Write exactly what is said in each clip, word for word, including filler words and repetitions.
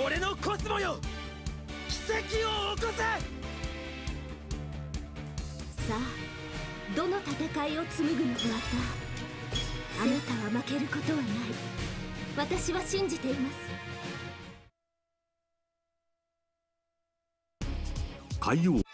俺のコスモよ、奇跡を起こせ。 さあ、どの戦いを紡ぐのか。またあなたは負けることはない。私は信じています。 海王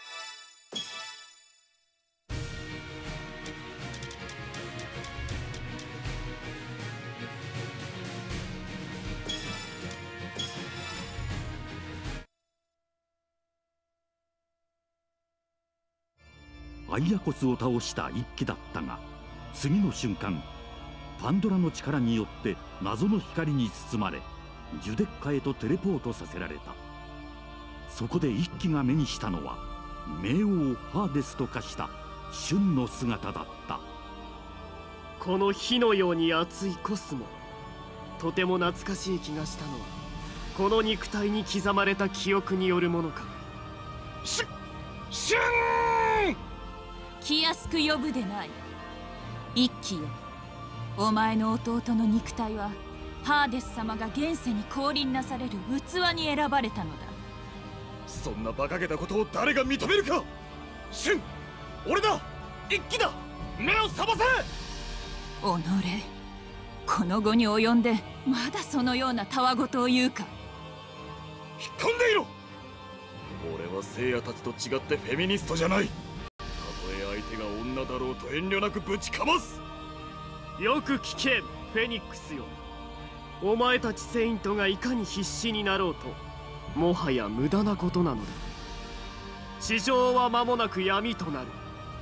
アイアコスを倒した一騎だったが、次の瞬間パンドラの力によって謎の光に包まれ、ジュデッカへとテレポートさせられた。そこで一騎が目にしたのは冥王ハーデスと化したシュンの姿だった。 この火のように熱いコスモ、とても懐かしい気がしたのは、この肉体に刻まれた記憶によるものか。 シュシュン気安く呼ぶでない。一騎よ、お前の弟の肉体はハーデス様が現世に降臨なされる器に選ばれたのだ。 そんな馬鹿げたことを誰が認めるか。シュン、俺だ、一騎だ、目を覚ませ。 おのれ、この後に及んでまだそのようなたわごとを言うか。 引っ込んでいろ。俺は聖夜たちと違ってフェミニストじゃない。たとえ相手が女だろうと遠慮なくぶちかます。 よく聞け、フェニックスよ。お前たちセイントがいかに必死になろうと、もはや無駄なことなのだ。地上は間もなく闇となる。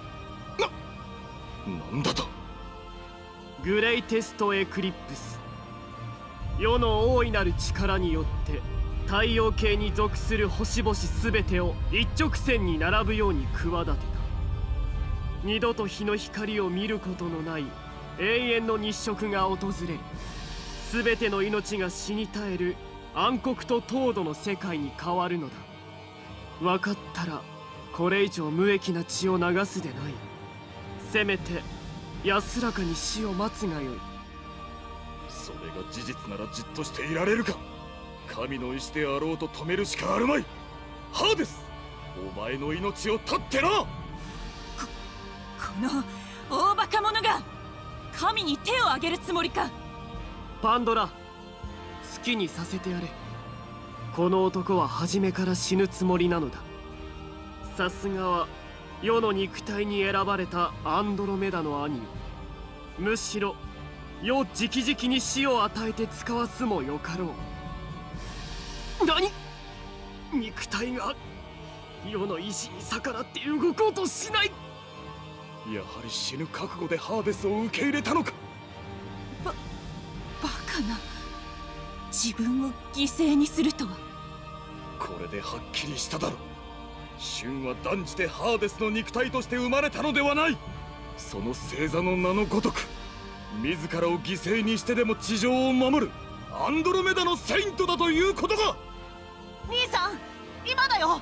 な、なんだと。 グレイテストエクリプス、世の大いなる力によって太陽系に属する星々すべてを一直線に並ぶように企てた。二度と日の光を見ることのない永遠の日食が訪れる。すべての命が死に絶える暗黒と凍土の世界に変わるのだ。分かったらこれ以上無益な血を流すでない。せめて安らかに死を待つがよい。 それが事実ならじっとしていられるか。神の意志であろうと止めるしかあるまい。ハーデス、お前の命を絶ってな。こ、 この大バカ者が神に手を挙げるつもりか。 パンドラ、好きにさせてやれ。この男は初めから死ぬつもりなのだ。さすがは世の肉体に選ばれたアンドロメダの兄よ。むしろ世直々に死を与えて使わすもよかろう。何、肉体が世の意志に逆らって動こうとしない。 やはり死ぬ覚悟でハーデスを受け入れたのか。 ババカな、自分を犠牲にするとは。 これではっきりしただろう。シュンは断じてハーデスの肉体として生まれたのではない。その星座の名のごとく、自らを犠牲にしてでも地上を守るアンドロメダのセイントだということか。 兄さん、今だよ。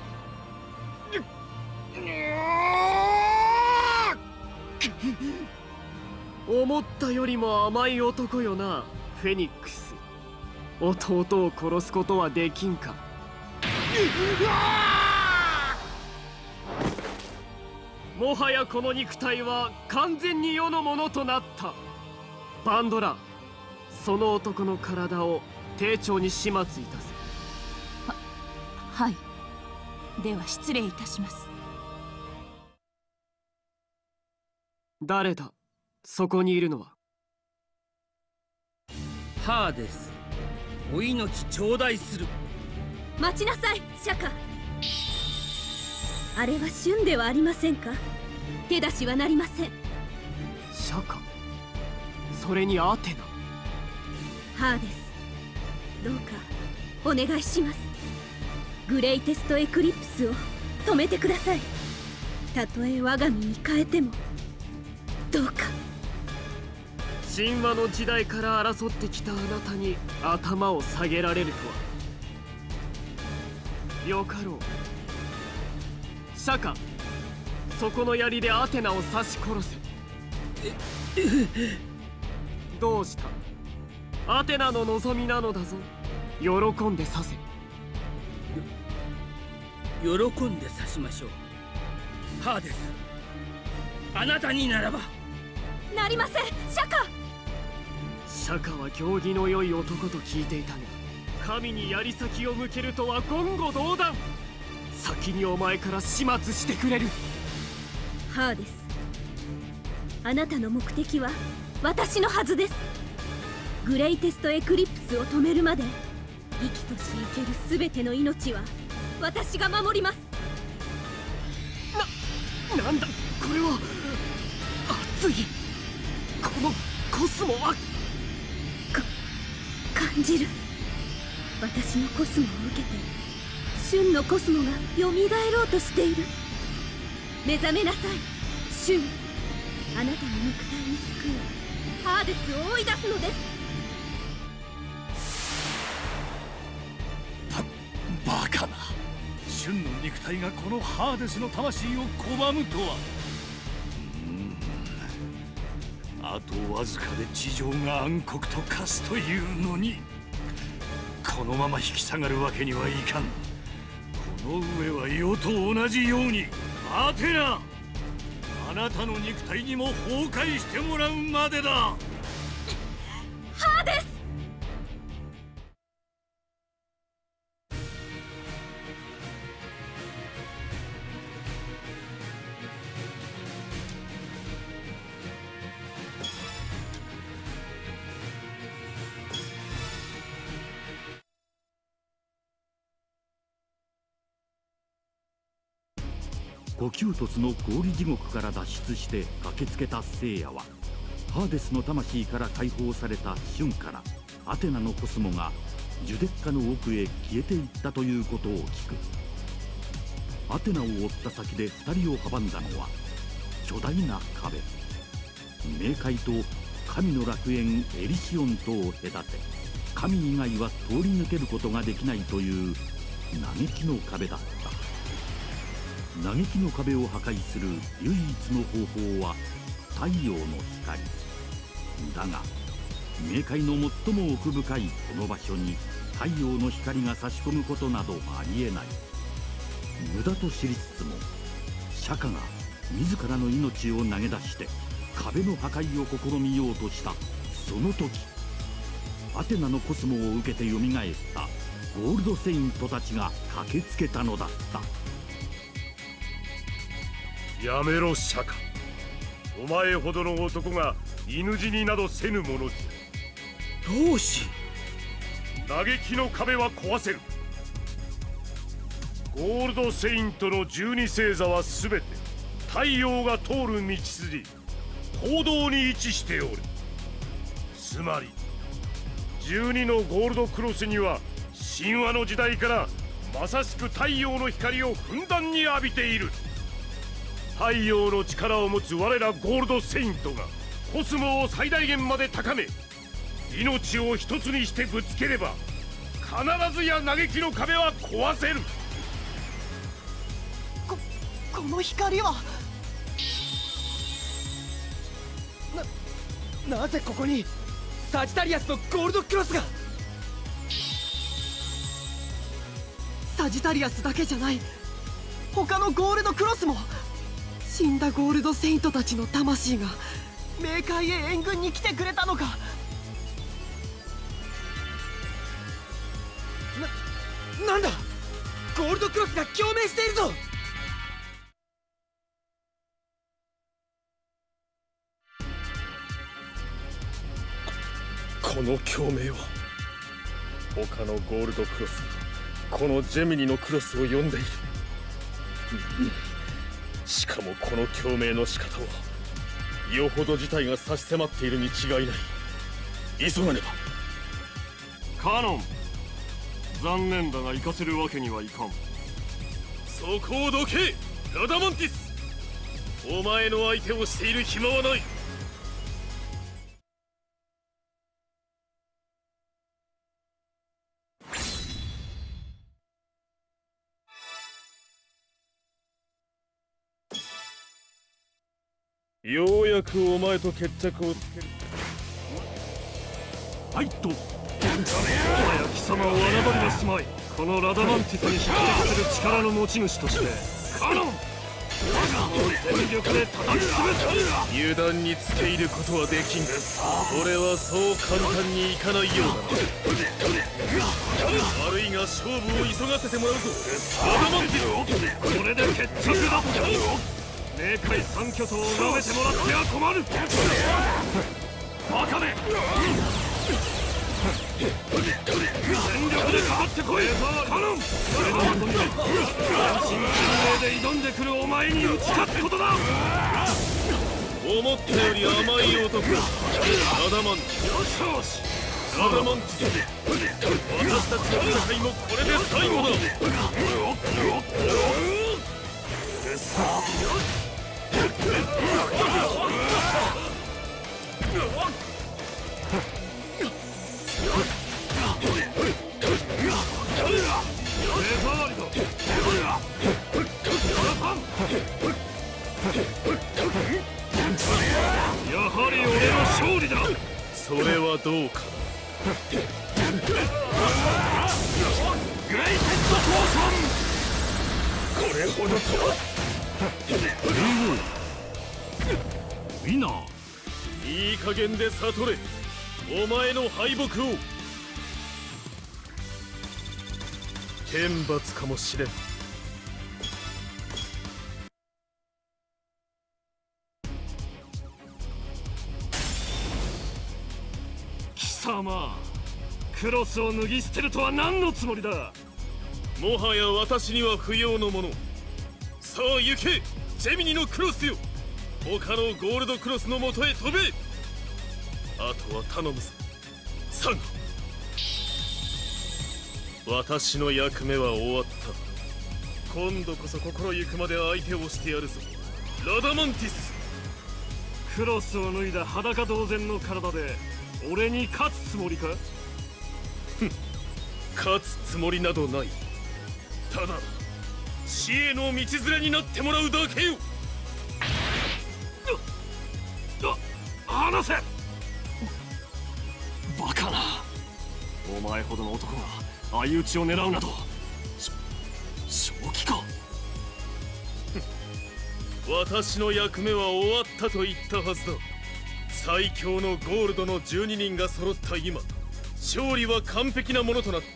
思ったよりも甘い男よな、フェニックス。弟を殺すことはできんか。もはやこの肉体は完全に世のものとなった。パンドラ、その男の体を丁重に始末いたせ。 は、はい。では失礼いたします。 誰だ、そこにいるのは。 ハーデス、お命頂戴する。 待ちなさい、シャカ。あれはシュンではありませんか。手出しはなりません。 シャカ、それにアテナ。 ハーデス、どうかお願いします。グレイテストエクリプスを止めてください。たとえ我が身に変えてもどうか。 神話の時代から争ってきたあなたに頭を下げられるとは。よかろう。シャカ、そこの槍でアテナを刺し殺せ。どうした。アテナの望みなのだぞ。喜んで刺せ。 喜んで刺しましょう。ハーデス、あなたにならば。 なりません、シャカ。 シャカは行儀の良い男と聞いていたが、神に槍先を向けるとは言語道断。先にお前から始末してくれる。 ハーデス、あなたの目的は私のはずです。グレイテストエクリプスを止めるまで生きとし生ける全ての命は私が守ります。 な、なんだこれは。熱い。このコスモはか感じる。私のコスモを受けてシュンのコスモがよみがえろうとしている。目覚めなさいシュン。あなたの肉体に救うハーデスを追い出すのです。 バカな。シュンの肉体がこのハーデスの魂を拒むとは。うーん、あとわずかで地上が暗黒と化すというのに、このまま引き下がるわけにはいかん。この上は世と同じようにアテナ、あなたの肉体にも崩壊してもらうまでだ。 ハーデス。 コキュートスの氷地獄から脱出して駆けつけた聖夜は、ハーデスの魂から解放されたシュンからアテナのコスモがジュデッカの奥へ消えていったということを聞く。アテナを追った先でふたりを阻んだのは巨大な壁。冥界と神の楽園エリシオンとを隔て、神以外は通り抜けることができないという嘆きの壁だった。嘆きの壁を破壊する唯一の方法は太陽の光だが、冥界の最も奥深いこの場所に太陽の光が差し込むことなどありえない。無駄と知りつつも釈迦が自らの命を投げ出して壁の破壊を試みようとしたその時、アテナのコスモを受けてよみがえったゴールドセイントたちが駆けつけたのだった。 やめろシャカ。お前ほどの男が犬死になどせぬものじゃ。 同志、 嘆きの壁は壊せる。ゴールドセイントの十二星座はすべて太陽が通る道筋、行動に位置しておる。つまり十二のゴールドクロスには神話の時代からまさしく太陽の光をふんだんに浴びている。太陽の力を持つ我らゴールドセイントがコスモを最大限まで高め、命を一つにしてぶつければ必ずや嘆きの壁は壊せる。 ここの光はななぜここにサジタリアスのゴールドクロスが。サジタリアスだけじゃない、他のゴールドクロスも。死んだゴールドセイントたちの魂が冥界へ援軍に来てくれたのか。な、なんだ、ゴールドクロスが共鳴しているぞ。 この共鳴は他のゴールドクロスがこのジェミニのクロスを呼んでいる。しかもこの共鳴の仕方はよほど事態が差し迫っているに違いない。急がねば。 カノン、残念だが行かせるわけにはいかん。 そこをどけラダマンティス。お前の相手をしている暇はない。ようやくお前と決着をつける。 ファイト。 や貴様を侮りますまい。このラダマンティスに匹敵する力の持ち主としてカノン全力で叩き潰す。 油断につけ入ることはできん。俺はそう簡単にいかないようだな。悪いが勝負を急がせてもらうぞラダマンティス。 これで決着だ。冥界三巨頭を舐めてもらっては困る。バカめ、全力でかかってこいカノン。俺の望みは全身全霊で挑んでくるお前に打ち勝つことだ。 思ったより甘い男ラダマンティス。ラダマンティス、私たちの戦いもこれで最後だ。 やはり俺の勝利だ。 それはどうか。 グレイテストポーション。 これほどとは。 ウィナーいい加減で悟れお前の敗北を。天罰かもしれん。 貴様、クロスを脱ぎ捨てるとは何のつもりだ。 もはや私には不要のもの。さあ行けジェミニのクロスよ。他のゴールドクロスのもとへ飛べ。あとは頼むぞサンゴ。私の役目は終わった。今度こそ心ゆくまで相手をしてやるぞラダマンティス。 クロスを脱いだ裸同然の体で俺に勝つつもりか。 ふん、勝つつもりなどない。ただ死への道連れになってもらうだけよ。 離せ。バカな。お前ほどの男が相打ちを狙うなどし正気か。 私の役目は終わったと言ったはずだ。最強のゴールドのじゅうににんが揃った今、勝利は完璧なものとなった。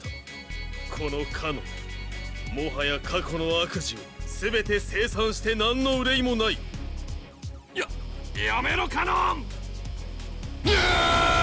このカノン、もはや過去の悪事を全て清算して何の憂いもない。 や、やめろカノン。